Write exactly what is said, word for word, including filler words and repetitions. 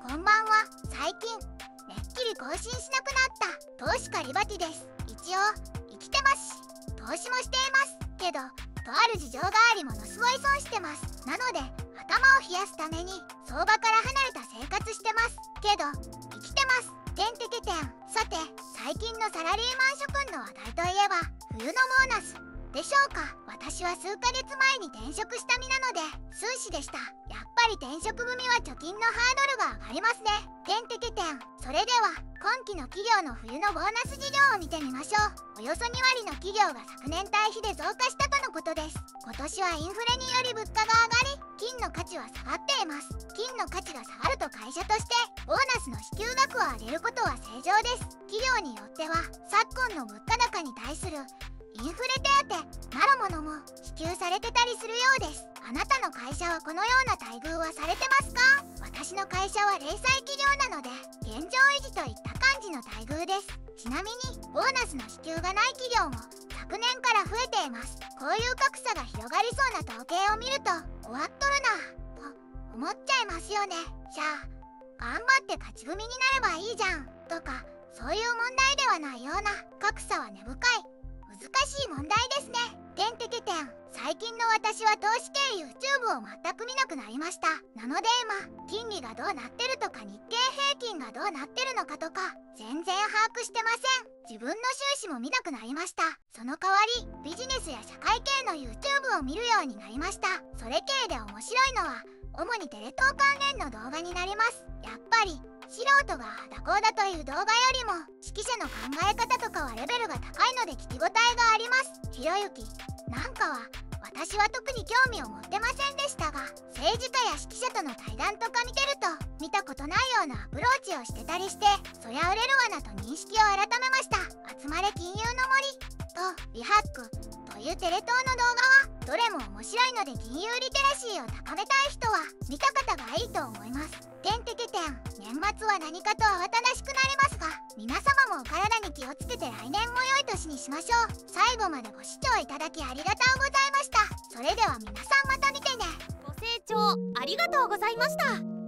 こんばんは。最近めっきり更新しなくなった投資家リバティです。一応生きてますし投資もしていますけど、とある事情がありものすごい損してます。なので頭を冷やすために相場から離れた生活してますけど生きてます。てんてけてん。さて、最近のサラリーマン諸君の話題といえば冬のボーナスでしょうか。私は数ヶ月前に転職した身なので数字でした。やっぱり転職組は貯金のハードルが上がりますね。てんてけてん。それでは今期の企業の冬のボーナス事情を見てみましょう。およそに割の企業が昨年対比で増加したとのことです。今年はインフレにより物価が上がり、金の価値は下がっています。金の価値が下がると会社としてボーナスの支給額を上げることは正常です。企業によっては昨今の物価高に対するインフレ手当なるものも支給されてたりするようです。あなたの会社はこのような待遇はされてますか？私の会社は零細企業なので現状維持といった感じの待遇です。ちなみにボーナスの支給がない企業も昨年から増えています。こういう格差が広がりそうな統計を見ると終わっとるなと思っちゃいますよね。じゃあ頑張って勝ち組になればいいじゃんとか、そういう問題ではないような格差は根深い難しい問題ですね。てんてけてん。最近の私は投資系 YouTube を全く見なくなりました。なので今金利がどうなってるとか日経平均がどうなってるのかとか全然把握してません。自分の収支も見なくなりました。その代わりビジネスや社会系の YouTube を見るようになりました。それ系で面白いのは主にテレ東関連の動画になります。やっぱり素人があだこうだという動画よりも指揮者の考え方とかはレベルが高いので聞き応えがあります。ひろゆきなんかは私は特に興味を持ってませんでしたが、政治家や指揮者との対談とか見てると見たことないようなアプローチをしてたりして、そりゃ売れるわなと認識を改めました。集まれ金融の森とリハックというテレ東の動画はどれも面白いので金融リテラシーを高めたい人は見た方がいいと思います。てんてけてん。年末は何かと慌ただしくなりますが、皆様もお体に気をつけて来年も良い年にしましょう。最後までご視聴いただきありがとうございました。それでは皆さんまた見てね。 ご清聴ありがとうございました。